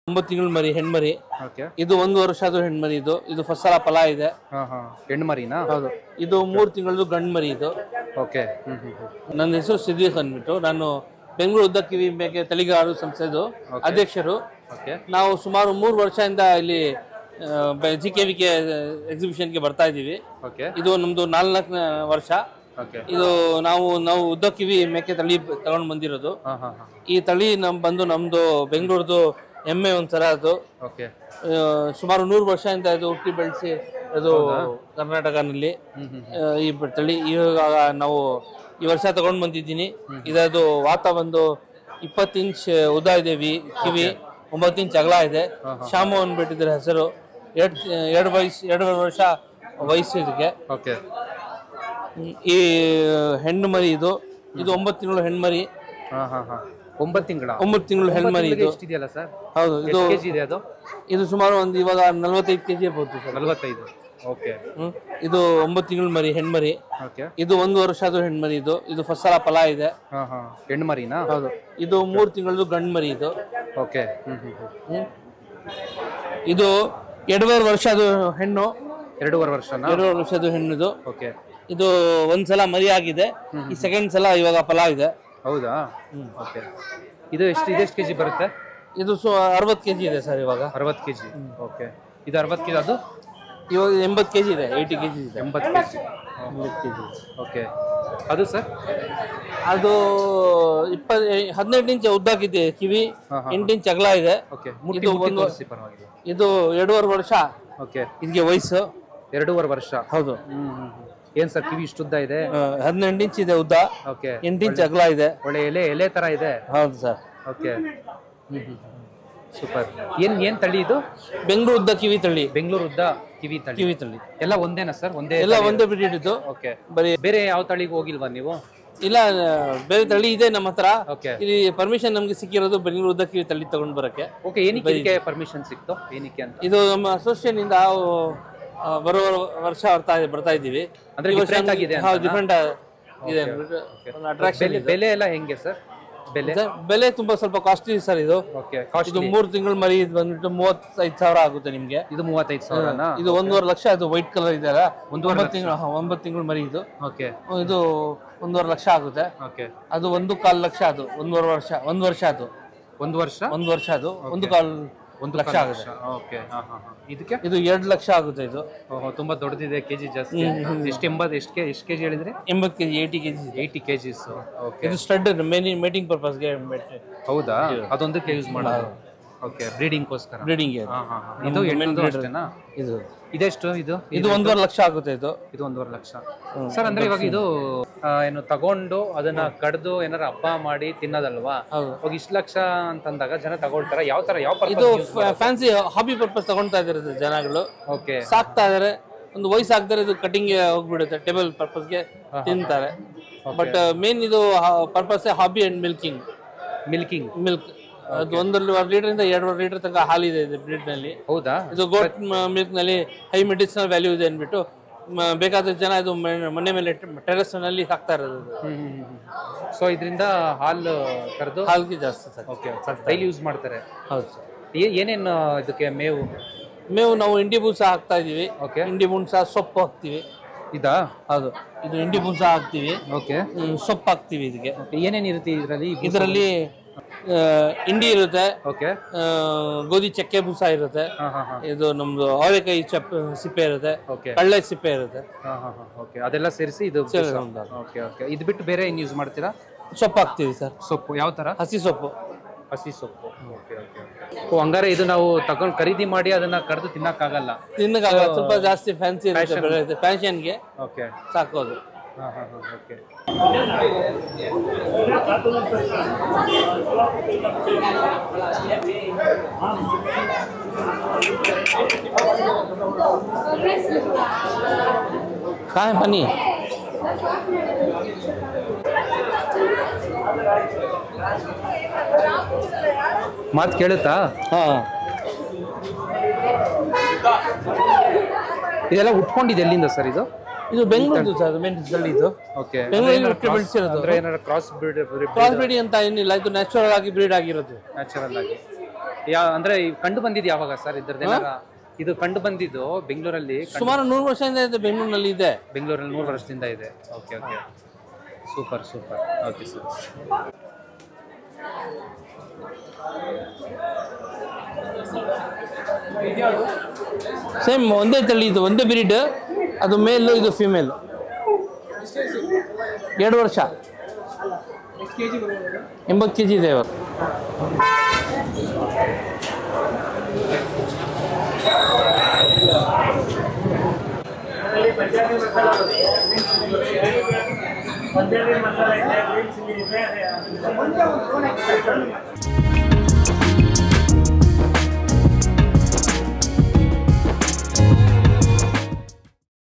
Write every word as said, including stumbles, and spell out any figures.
ಒಂಬತ್ತು ತಿಂಗಳು ಮರಿ ಹೆಣ್ಮರಿ. ಓಕೆ. ಇದು ಒಂದು ವರ್ಷದ ಹೆಣ್ಮರಿ. ಇದು ಇದು ಫಸ್ಟ್ ಸಲ ಫಲ ಇದೆ. ಹಾ ಹಾ ಹೆಣ್ಮರಿನಾ? ಹೌದು. ಇದು ಮೂರು ತಿಂಗಳದು ಗಂಡು ಮರಿ ಇದು. ಓಕೆ. ನನ್ನ ಹೆಸರು ಸಿದ್ದೀಕ್ ಅಂದ್ಬಿಟ್ಟು, ನಾನು ಬೆಂಗಳೂರು ಉದ್ದ ಕಿವಿ ಮೇಕೆ ತಳಿಗಾರು ಸಂಸ್ಥೆದು ಅಧ್ಯಕ್ಷರು. ನಾವು ಸುಮಾರು ಮೂರು ವರ್ಷದಿಂದ ಇಲ್ಲಿ ಜಿ ಕೆ ವಿ ಕೆ ಎಕ್ಸಿಬಿಷನ್ಗೆ ಬರ್ತಾ ಇದ್ದೀವಿ. ಇದು ನಮ್ದು ನಾಲ್ಕನೇ ವರ್ಷ. ಇದು ನಾವು ನಾವು ಉದ್ದ ಕಿವಿ ಮೇಕೆ ತಳಿ ತಗೊಂಡು ಬಂದಿರೋದು. ಈ ತಳಿ ನಮ್ ಬಂದು ನಮ್ದು ಬೆಂಗಳೂರದು ಎಮ್ಮೆ ಒಂಥರ ಅದು. ಸುಮಾರು ನೂರು ವರ್ಷದಿಂದ ಇದು ಹುಟ್ಟಿ ಬೆಳೆಸಿ ಅದು ಕರ್ನಾಟಕನಲ್ಲಿ ಈ ತಳಿ. ಇವಾಗ ನಾವು ಈ ವರ್ಷ ತಗೊಂಡು ಬಂದಿದ್ದೀನಿ. ಇದದು ವಾತ ಬಂದು ಇಪ್ಪತ್ತು ಇಂಚ್ ಉದ್ದ ಇದೆ, ಕಿವಿ ಒಂಬತ್ತು ಇಂಚ್ ಅಗಲ ಇದೆ. ಶಾಮು ಅಂದ್ಬಿಟ್ಟಿದ್ರ ಹೆಸರು. ಎರಡು ಎರಡು ವಯಸ್ಸು ಎರಡೂವರೆ ವರ್ಷ ವಯಸ್ಸು ಇದಕ್ಕೆ. ಈ ಹೆಣ್ಣು ಮರಿ ಇದು. ಇದು ಒಂಬತ್ತು ತಿಂಗಳು ಹೆಣ್ಮರಿ. ಒಂಬತ್ತು ತಿಂಗಳ ಒಂಬತ್ತು ತಿಂಗಳು ಹೆಣ್ಮರಿ ಇದು. ಹೌದು. ಇದು ಇದು ಸುಮಾರು ಒಂದು ಇವಾಗ ನಲ್ವತ್ತೈದು ಕೆಜಿ ಇರ್ಬೋದು ಸರ್. ನಲ್ವತ್ತೈದು. ಓಕೆ. ಇದು ಒಂಬತ್ತು ತಿಂಗಳು ಮರಿ ಹೆಣ್ಮರಿ. ಇದು ಒಂದು ವರ್ಷದ ಹೆಣ್ಮರಿ. ಇದು ಇದು ಫಸ್ಟ್ ಸಲ ಫಲ ಇದೆ. ಹೆಣ್ಮರಿನಾ? ಹೌದು. ಇದು ಮೂರು ತಿಂಗಳದು ಗಂಡು ಮರಿ ಇದು. ಓಕೆ. ಇದು ಎರಡೂವರೆ ವರ್ಷದ ಹೆಣ್ಣು. ಎರಡೂವರೆ ವರ್ಷ ಎರಡೂವರೆ ವರ್ಷದ ಹೆಣ್ಣು ಇದು. ಓಕೆ. ಇದು ಒಂದ್ಸಲ ಮರಿ ಆಗಿದೆ. ಈ ಸೆಕೆಂಡ್ ಸಲ ಇವಾಗ ಫಲ ಇದೆ. ಹೌದಾ? ಓಕೆ. ಇದು ಎಷ್ಟು ಇದೆಷ್ಟು ಕೆಜಿ ಬರುತ್ತೆ? ಇದು ಅರವತ್ತು ಕೆಜಿ ಇದೆ ಸರ್ ಇವಾಗ. ಅರವತ್ತು ಕೆಜಿ. ಓಕೆ. ಇದು ಅರವತ್ತು ಕೆಜಿ. ಅದು ಇವಾಗ ಎಂಬತ್ತು ಕೆಜಿ ಇದೆ. ಏಯ್ಟಿ ಕೆಜಿ ಇದೆ. ಎಂಬತ್ತು ಕೆಜಿ. ಎಂಬತ್ತು ಕೆಜಿ. ಓಕೆ. ಅದು ಸರ್ ಅದು ಇಪ್ಪತ್ತು ಹದಿನೆಂಟು ಇಂಚ್ ಉದ್ದಾಕಿದೆ ಕಿವಿ, ಎಂಟು ಇಂಚ್ ಅಗಲ ಇದೆ. ಇದು ಒಂದು ಇದು ಎರಡೂವರೆ ವರ್ಷ. ಓಕೆ. ಇದಕ್ಕೆ ವಯಸ್ಸು ಎರಡೂವರೆ ವರ್ಷ. ಹೌದು. ಏನ್ ಸರ್ ಕಿವಿ ಇಷ್ಟು ಉದ್ದ ಇದೆ? ಹದಿನೆಂಟು ಇಂಚ್ ಇದೆ ಉದ್ದ. ಓಕೆ. ಎಂಟು ಇಂಚ್ ಅಗಲ ಇದೆ. ಒಳ್ಳೆ ಎಲೆ ಎಲೆ ತರ ಇದೆ. ಹೌದು ಸರ್. ಓಕೆ. ಸೂಪರ್. ಏನ್ ಏನ್ ತಳಿ ಇದು? ಬೆಂಗಳೂರು ಉದ್ದ ಕಿವಿ ತಳಿ. ಬೆಂಗಳೂರು ಉದ್ದ ಕಿವಿ ತಳಿ. ಕಿವಿ ತಳಿ ಎಲ್ಲ ಒಂದೇನಾ ಸರ್? ಒಂದೇ ಎಲ್ಲ ಒಂದೇ ಬ್ರೀಡ್ ಇದು. ಓಕೆ. ಬರೀ ಬೇರೆ ಯಾವ ತಳಿಗೆ ಹೋಗಿಲ್ವಾ ನೀವು? ಇಲ್ಲ, ಬೇರೆ ತಳಿ ಇದೆ ನಮ್ಮ ಹತ್ರ. ಓಕೆ. ಇಲ್ಲಿ ಪರ್ಮಿಷನ್ ನಮ್ಗೆ ಸಿಕ್ಕಿರೋದು ಬೆಂಗಳೂರು ಉದ್ದ ಕಿವಿ ತಳಿ ತಗೊಂಡ್ ಬರಕ್ಕೆ. ಓಕೆ. ಏನಕ್ಕೆ ಪರ್ಮಿಷನ್ ಸಿಕ್ತು? ಏನಕ್ಕೆ ಅಂತ? ಇದು ನಮ್ಮ ಅಸೋಸಿಯೇಷನ್ ಇಂದ ಬರುವ ವರ್ಷ ಬರ್ತಾ ಬರ್ತಾ ಇದ್ದೀವಿ. ಅಂದ್ರೆ ಡಿಫರೆಂಟ್ ಆಗಿದೆ. ಡಿಫರೆಂಟ್ ಇದೆ. ಅಟ್ರಾಕ್ಷನ್. ಬೆಲೆ ಎಲ್ಲ ಹೆಂಗೆ ಸರ್? ಬೆಲೆ ಬೆಲೆ ತುಂಬಾ ಸ್ವಲ್ಪ ಕಾಸ್ಟ್ಲಿ ಸರ್ ಇದು. ಓಕೆ. ಇದು ಮೂರು ತಿಂಗಳು ಮರಿ ಬಂದ್ಬಿಟ್ಟು ಮೂವತ್ತೈದು ಸಾವಿರ ಆಗುತ್ತೆ ನಿಮ್ಗೆ. ಇದು ಮೂವತ್ತೈದು ಸಾವಿರ. ಇದು ಒಂದೂವರೆ ಲಕ್ಷ. ಇದು ವೈಟ್ ಕಲರ್ ಇದೆ ಅಲ್ಲ, ಒಂಬತ್ತು ತಿಂಗಳು ಒಂಬತ್ತು ತಿಂಗಳು ಮರಿ ಇದು. ಓಕೆ. ಇದು ಒಂದೂವರೆ ಲಕ್ಷ ಆಗುತ್ತೆ. ಓಕೆ. ಅದು ಒಂದು ಕಾಲು ಲಕ್ಷ. ಅದು ಒಂದೂವರೆ ವರ್ಷ ಒಂದು ವರ್ಷ ಅದು ಒಂದು ವರ್ಷ ಒಂದು ವರ್ಷ ಅದು ಒಂದು ಕಾಲು ಒಂದು ಲಕ್ಷ ಆಗುತ್ತೆ. ಓಕೆ. ಇದಕ್ಕೆ ಇದು ಎರಡು ಲಕ್ಷ ಆಗುತ್ತೆ. ಇದು ತುಂಬಾ ದೊಡ್ಡದಿದೆ. ಕೆಜಿ ಜಾಸ್ತಿ. ಎಷ್ಟು ಎಂಬತ್ತು ಎಷ್ಟು ಕೆ ಎಷ್ಟು ಕೆಜಿ ಹೇಳಿದ್ರೆ? ಎಂಬತ್ತು KG eighty KG eighty KGs. Okay. ಇದು ಸ್ಟಡ್ ಮೇಟಿಂಗ್ ಪರ್ಪಸ್ಗೆ. ಹೌದಾ? ಅದೊಂದಕ್ಕೆ ಯೂಸ್ ಮಾಡೋದು. ಓಕೆ. ಬ್ರೀಡಿಂಗ್ಗೋಸ್ಕರ. ಬ್ರೀಡಿಂಗ್. ಇದು ಹೆಣ್ಣು ಅಷ್ಟೇನಾ? ಇದು ಇದೆಷ್ಟು? ಇದು ಇದು ಒಂದೂವರೆ ಲಕ್ಷ ಆಗುತ್ತೆ. ಇದು ಇದು ಒಂದೂವರೆ ಲಕ್ಷ ಸರ್. ಅಂದ್ರೆ ಇವಾಗ ಇದು ಏನು ತಗೊಂಡು ಅದನ್ನ ಕಡ್ದು ಏನಾರ ಹಬ್ಬ ಮಾಡಿ ತಿನ್ನೋದಲ್ವಾ? ಇವಾಗ ಇಷ್ಟು ಲಕ್ಷ ಅಂತಂದಾಗ ಜನ ತಗೊಳ್ತಾರ. ಯಾವ ತರ ಯಾವ ಇದು ಫ್ಯಾನ್ಸಿ ಹಾಬಿ ಪರ್ಪಸ್ ತಗೊಳ್ತಾ ಇದಾರೆ ಜನಗಳು. ಓಕೆ. ಸಾಕ್ತಾ ಇದಾರೆ. ಒಂದು ವಯಸ್ಸು ಆಗ್ತಾರೆ ಇದು ಕಟಿಂಗ್ ಹೋಗ್ಬಿಡುತ್ತೆ. ಟೇಬಲ್ ಪರ್ಪಸ್ಗೆ ತಿಂತಾರೆ. ಬಟ್ ಮೇನ್ ಇದು purpose hobby and milking. Milking milk. ಅದು ಒಂದೂವರೆ ಲೀಟರ್ ಇಂದ ಎರಡೂವರೆ ಲೀಟರ್ ತನಕ ಹಾಲಿದೆ ಇದು ಬ್ರೀಡ್ ನಲ್ಲಿ. ಹೌದಾ? ಇದು ಗೋಟ್ ಮಿಲ್ಕ್ ನಲ್ಲಿ ಹೈ ಮೆಡಿಸಿನಲ್ ವ್ಯಾಲ್ಯೂ ಇದೆ ಅಂದ್ಬಿಟ್ಟು ಬೇಕಾದ ಜನ ಇದು ಮನೆ ಮೇಲೆ ಟೆರೆಸ್ ನಲ್ಲಿ ಹಾಕ್ತಾ ಇರೋದು. ಸೊ ಇದರಿಂದ ಹಾಲು ಕರೆದು ಹಾಲ್ಗೆ ಜಾಸ್ತಿ ಸರ್. ಓಕೆ. ಡೈಲಿ ಯೂಸ್ ಮಾಡ್ತಾರೆ. ಹೌದು ಸರ್. ಏನೇನು ಇದಕ್ಕೆ ಮೇವು? ಮೇವು ನಾವು ಇಂಡಿ ಬೂಸ ಹಾಕ್ತಾ ಇದೀವಿ. ಓಕೆ. ಇಂಡಿ ಬೂಸ ಸೊಪ್ಪು ಹಾಕ್ತಿವಿ. ಇದಾ? ಹೌದು. ಇದು ಇಂಡಿ ಬೂಸ ಹಾಕ್ತಿವಿ. ಓಕೆ. ಸೊಪ್ಪು ಹಾಕ್ತಿವಿ ಇದಕ್ಕೆ. ಏನೇನು ಇರುತ್ತೆ ಇದರಲ್ಲಿ? ಇದರಲ್ಲಿ ಇಂಡಿ ಇರುತ್ತೆ. ಓಕೆ. ಗೋಧಿ ಚಕ್ಕೆ ಬೂಸ ಇರುತ್ತೆ. ಇದು ನಮ್ದು ಅವರೆಕಾಯಿ ಚಪ್ ಸಿಪ್ಪೆ ಇರುತ್ತೆ. ಕಳ್ಳೆ ಸಿಪ್ಪೆ ಇರುತ್ತೆ. ಓಕೆ. ಅದೆಲ್ಲ ಸೇರಿಸಿ ಇದು. ಓಕೆ. ಓಕೆ. ಇದು ಬಿಟ್ಟು ಬೇರೆ ಏನು ಯೂಸ್ ಮಾಡ್ತೀರಾ? ಸೊಪ್ಪು ಹಾಕ್ತಿವಿ ಸರ್. ಸೊಪ್ಪು ಯಾವ ತರ? ಹಸಿ ಸೊಪ್ಪು. ಹಸಿ ಸೊಪ್ಪು. ಓಕೆ. ಓಕೆ. ಓ ಹಂಗಾರೆ ಇದು ನಾವು ತಗೊಂಡು ಖರೀದಿ ಮಾಡಿ ಅದನ್ನ ಕರೆದು ತಿನ್ನಕ್ಕಾಗಲ್ಲ. ತಿನ್ನಕ್ಕಾಗಲ್ಲ. ಸ್ವಲ್ಪ ಜಾಸ್ತಿ ಫ್ಯಾನ್ಸಿ ಇರುತ್ತೆ. ಫ್ಯಾಷನ್ಗೆ ಓಕೆ ಸಾಕೋದು. ಓಕೆ. ಕಾಯ್ ಬನ್ನಿ. ಮಾತು ಕೇಳುತ್ತಾ? ಹಾ. ಇದೆಲ್ಲ ಉಟ್ಕೊಂಡಿದೆ ಎಲ್ಲಿಂದ ಸರ್ ಇದು? ಇದು ಬೆಂಗಳೂರು ಸರ್. ಇದು ಓಕೆ. ಬೆಂಗಳೂರಲ್ಲಿ ಬೆಳೆಸಿರೋದು. ಅಂದ್ರೆ ಏನಾರ ಕ್ರಾಸ್ ಬ್ರೀಡ್? ಕ್ರಾಸ್ ಬ್ರೀಡ್ ಅಂತ ಏನಿಲ್ಲ. ಇದು ನ್ಯಾಚುರಲ್ ಆಗಿ ಬ್ರೀಡ್ ಆಗಿರೋದು. ನ್ಯಾಚುರಲ್ ಆಗಿ. ಯಾ ಅಂದ್ರೆ ಈ ಕಂಡು ಬಂದಿದ್ದು ಯಾವಾಗ ಸರ್ ಇದ್ರದ್ದು ಇದು ಕಂಡು ಬಂದಿದ್ದು ಬೆಂಗಳೂರಲ್ಲಿ ಸುಮಾರು ನೂರು ವರ್ಷದಿಂದ ಇದೆ ಬೆಂಗಳೂರಿನಲ್ಲಿ ಇದೆ ಬೆಂಗಳೂರಲ್ಲಿ ನೂರು ವರ್ಷದಿಂದ ಇದೆ okay okay super super okay sir same ಒಂದೇ ತಳಿ ಇದು ಒಂದೇ ಬ್ರೀಡ್ ಅದು ಮೇಲು ಇದು ಫಿಮೇಲ್ ಎರಡು ವರ್ಷ ಎಂಬತ್ತು ಕೆ ಜಿ ಇದೆ ಇವತ್ತು पंजाबी मसाला है ग्रीन चिली है